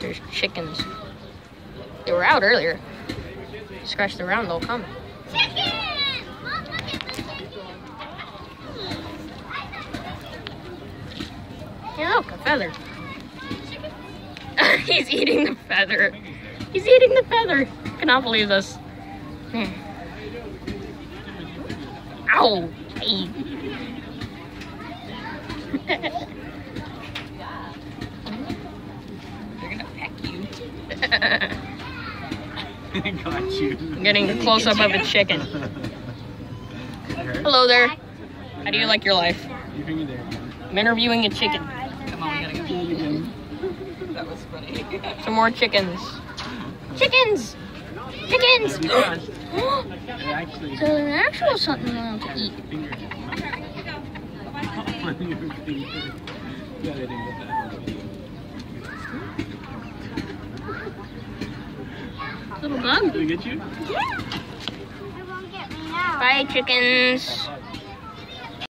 There's chickens. They were out earlier. Scratch the round, they'll come. Hey, look, a feather. He's eating the feather. He's eating the feather. Cannot believe this. Ow! Hey. They're gonna peck you. I got you. I'm getting a close-up of a chicken. Hello there. How do you like your life? I'm interviewing a chicken. Come on, we gotta go. That was funny. Some more chickens. Chickens! Chickens! So there's actual something I want to eat. Little bug. Did we get you? Yeah. It won't get me now. Bye, chickens.